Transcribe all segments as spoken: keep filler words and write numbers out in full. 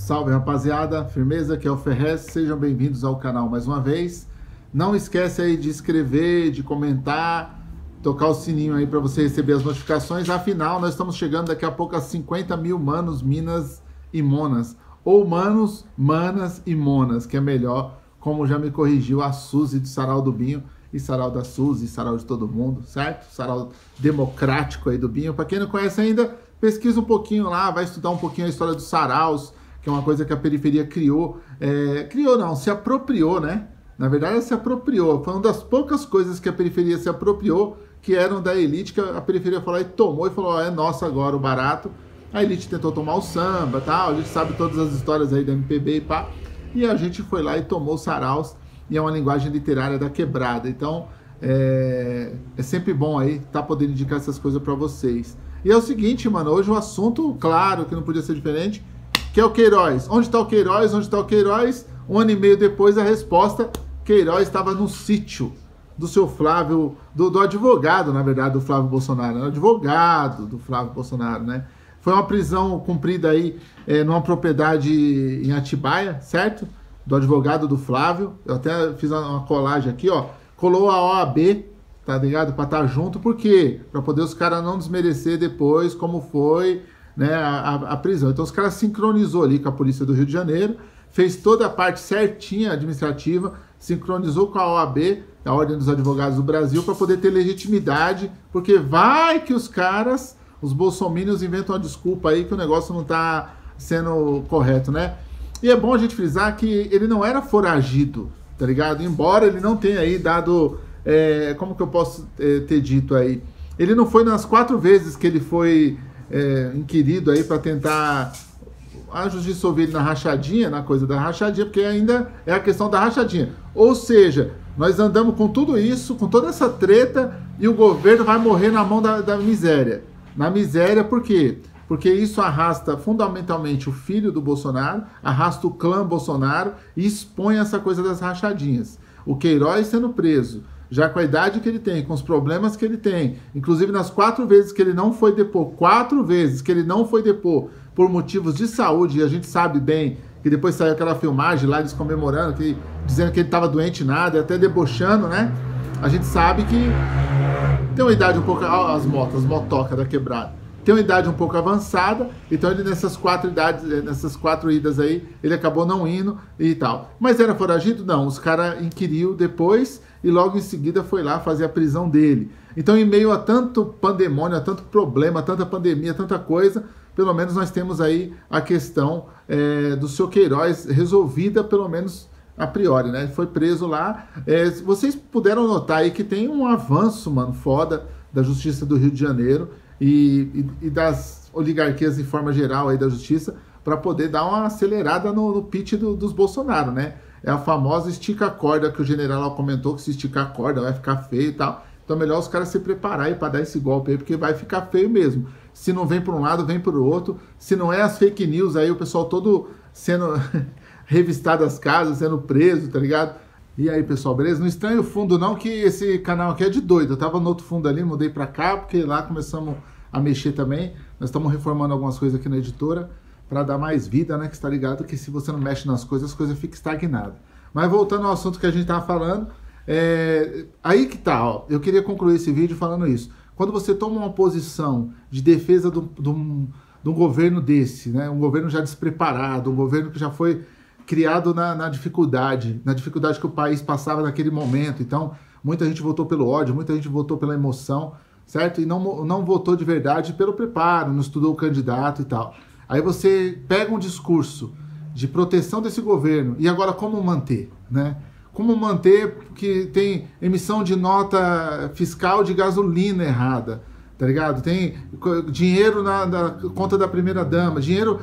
Salve, rapaziada, firmeza, aqui é o Ferrez, sejam bem-vindos ao canal mais uma vez. Não esquece aí de inscrever, de comentar, tocar o sininho aí para você receber as notificações. Afinal, nós estamos chegando daqui a pouco a cinquenta mil manos, minas e monas. Ou manos, manas e monas, que é melhor, como já me corrigiu a Suzy do Sarau do Binho, e Sarau da Suzy, Sarau de todo mundo, certo? Sarau democrático aí do Binho. Para quem não conhece ainda, pesquisa um pouquinho lá, vai estudar um pouquinho a história dos saraus, que é uma coisa que a periferia criou. É, criou não, se apropriou, né? Na verdade, ela se apropriou. Foi uma das poucas coisas que a periferia se apropriou, que eram da elite, que a periferia falou e tomou e falou, ó, é nosso agora o barato. A elite tentou tomar o samba, tal, a gente sabe todas as histórias aí da M P B e pá. E a gente foi lá e tomou os saraus, e é uma linguagem literária da quebrada. Então, é, é sempre bom aí tá podendo indicar essas coisas para vocês. E é o seguinte, mano, hoje o assunto, claro, que não podia ser diferente, que é o Queiroz. Onde está o Queiroz? Onde está o Queiroz? Um ano e meio depois, a resposta, Queiroz estava no sítio do seu Flávio, do, do advogado, na verdade, do Flávio Bolsonaro, né? Advogado do Flávio Bolsonaro, né? Foi uma prisão cumprida aí é, numa propriedade em Atibaia, certo? Do advogado do Flávio. Eu até fiz uma colagem aqui, ó. Colou a O A B, tá ligado? Pra estar junto, por quê? Pra poder os caras não desmerecer depois como foi, né, a, a, a prisão. Então os caras sincronizou ali com a polícia do Rio de Janeiro, fez toda a parte certinha administrativa, sincronizou com a O A B, a Ordem dos Advogados do Brasil, para poder ter legitimidade, porque vai que os caras, os bolsominions inventam uma desculpa aí que o negócio não tá sendo correto, né? E é bom a gente frisar que ele não era foragido, tá ligado? Embora ele não tenha aí dado, é, como que eu posso é, ter dito aí? Ele não foi nas quatro vezes que ele foi é, inquirido aí para tentar a justiça ouvir ele na rachadinha, na coisa da rachadinha, porque ainda é a questão da rachadinha. Ou seja, nós andamos com tudo isso, com toda essa treta, e o governo vai morrer na mão da, da miséria. Na miséria, por quê? Porque isso arrasta fundamentalmente o filho do Bolsonaro, arrasta o clã Bolsonaro e expõe essa coisa das rachadinhas. O Queiroz sendo preso, já com a idade que ele tem, com os problemas que ele tem, inclusive nas quatro vezes que ele não foi depor, quatro vezes que ele não foi depor por motivos de saúde, e a gente sabe bem que depois saiu aquela filmagem lá, eles comemorando, que, dizendo que ele estava doente nada, e até debochando, né? A gente sabe que tem uma idade um pouco, ó, as motos, as motocas da quebrada, tem uma idade um pouco avançada, então ele nessas quatro idades, nessas quatro idas aí, ele acabou não indo e tal. Mas era foragido? Não, os caras inquiriu depois e logo em seguida foi lá fazer a prisão dele. Então, em meio a tanto pandemônio, a tanto problema, a tanta pandemia, tanta coisa, pelo menos nós temos aí a questão é, do seu Queiroz resolvida, pelo menos a priori, né? Ele foi preso lá. É, vocês puderam notar aí que tem um avanço, mano, foda da Justiça do Rio de Janeiro e, e, e das oligarquias em forma geral aí da Justiça para poder dar uma acelerada no, no pitch do, dos Bolsonaro, né? É a famosa estica a corda que o general lá comentou, que se esticar a corda vai ficar feio e tal. Então é melhor os caras se prepararem para dar esse golpe aí, porque vai ficar feio mesmo. Se não vem para um lado, vem para o outro. Se não é as fake news aí, o pessoal todo sendo revistado as casas, sendo preso, tá ligado? E aí, pessoal, beleza? Não estranhe o fundo não, que esse canal aqui é de doido. Eu tava no outro fundo ali, mudei para cá, porque lá começamos a mexer também. Nós estamos reformando algumas coisas aqui na editora para dar mais vida, né? Que está ligado que se você não mexe nas coisas, as coisas ficam estagnadas. Mas voltando ao assunto que a gente tava falando, é... aí que tá, ó. Eu queria concluir esse vídeo falando isso. Quando você toma uma posição de defesa de um governo desse, né? Um governo já despreparado, um governo que já foi criado na, na dificuldade, na dificuldade que o país passava naquele momento. Então, muita gente votou pelo ódio, muita gente votou pela emoção, certo? E não, não votou de verdade pelo preparo, não estudou o candidato e tal. Aí você pega um discurso de proteção desse governo, e agora como manter, né? Como manter que tem emissão de nota fiscal de gasolina errada, tá ligado? Tem dinheiro na, na conta da primeira-dama, dinheiro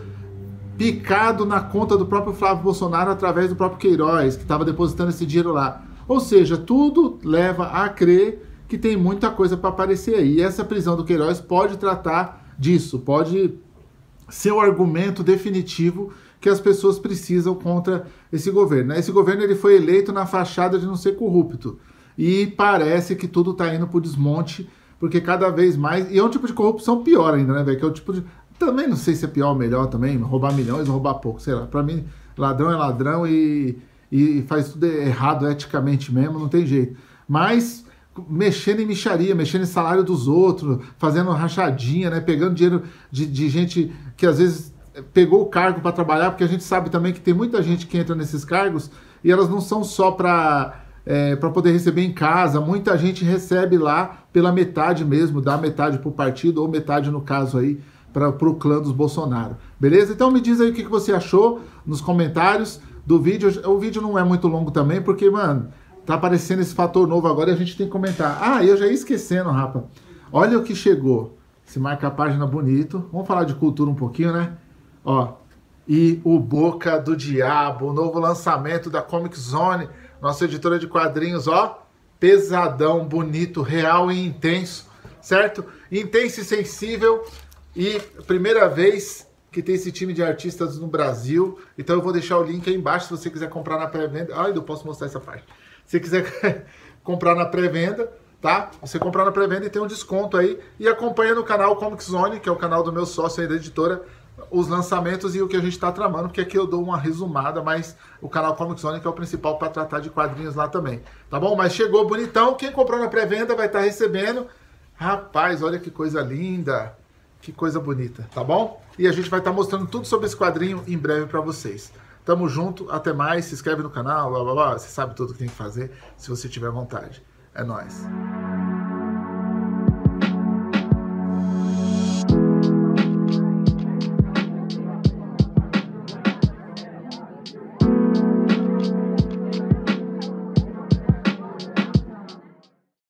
picado na conta do próprio Flávio Bolsonaro através do próprio Queiroz, que estava depositando esse dinheiro lá. Ou seja, tudo leva a crer que tem muita coisa para aparecer aí. E essa prisão do Queiroz pode tratar disso, pode ser o argumento definitivo que as pessoas precisam contra esse governo. Esse governo ele foi eleito na fachada de não ser corrupto. E parece que tudo está indo para o desmonte, porque cada vez mais... E é um tipo de corrupção pior ainda, né, velho? Que é o tipo de... também não sei se é pior ou melhor também, roubar milhões ou roubar pouco, sei lá. Para mim, ladrão é ladrão e, e faz tudo errado eticamente mesmo, não tem jeito. Mas mexendo em mixaria, mexendo em salário dos outros, fazendo rachadinha, né? Pegando dinheiro de, de gente que às vezes pegou o cargo para trabalhar, porque a gente sabe também que tem muita gente que entra nesses cargos e elas não são só para é, para poder receber em casa, muita gente recebe lá pela metade mesmo, dá metade para o partido ou metade no caso aí para o clã dos Bolsonaro, beleza? Então me diz aí o que, que você achou nos comentários do vídeo. O vídeo não é muito longo também, porque, mano, tá aparecendo esse fator novo agora e a gente tem que comentar. Ah, eu já ia esquecendo, rapa. Olha o que chegou. Se marca a página bonito. Vamos falar de cultura um pouquinho, né? Ó, e o Boca do Diabo, o novo lançamento da Comic Zone, nossa editora de quadrinhos, ó, pesadão, bonito, real e intenso, certo? Intenso e sensível, e primeira vez que tem esse time de artistas no Brasil, então eu vou deixar o link aí embaixo se você quiser comprar na pré-venda. Ai, eu posso mostrar essa parte. Se quiser comprar na pré-venda, tá? Você comprar na pré-venda e tem um desconto aí. E acompanha no canal Comic Zone, que é o canal do meu sócio aí da editora, os lançamentos e o que a gente está tramando, porque aqui eu dou uma resumada, mas o canal Comic Zone que é o principal para tratar de quadrinhos lá também, tá bom? Mas chegou bonitão, quem comprou na pré-venda vai estar recebendo. Rapaz, olha que coisa linda, que coisa bonita, tá bom? E a gente vai estar mostrando tudo sobre esse quadrinho em breve para vocês. Tamo junto, até mais, se inscreve no canal, blá blá blá, você sabe tudo que tem que fazer, se você tiver vontade. É nóis.